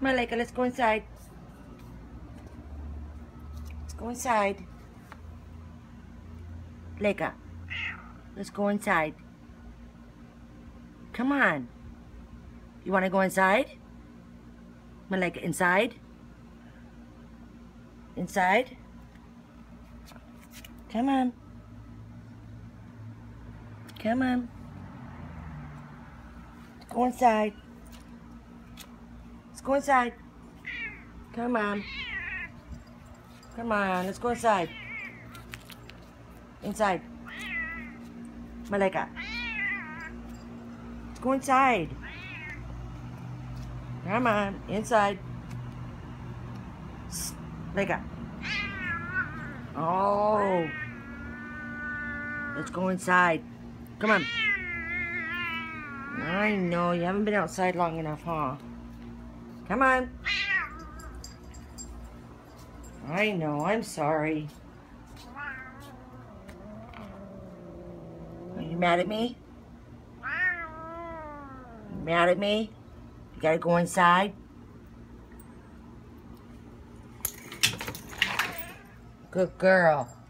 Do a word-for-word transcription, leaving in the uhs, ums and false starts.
Malaika, let's go inside. Let's go inside. Malaika, let's go inside. Come on. You want to go inside? Malaika, inside? Inside? Come on. Come on. Let's go inside. Let's go inside. Come on. Come on, let's go inside. Inside. Malaika. Let's go inside. Come on, inside. Malaika. Oh. Let's go inside. Come on. I know, you haven't been outside long enough, huh? Come on. I know, I'm sorry. Are you mad at me? You mad at me? You gotta go inside? Good girl.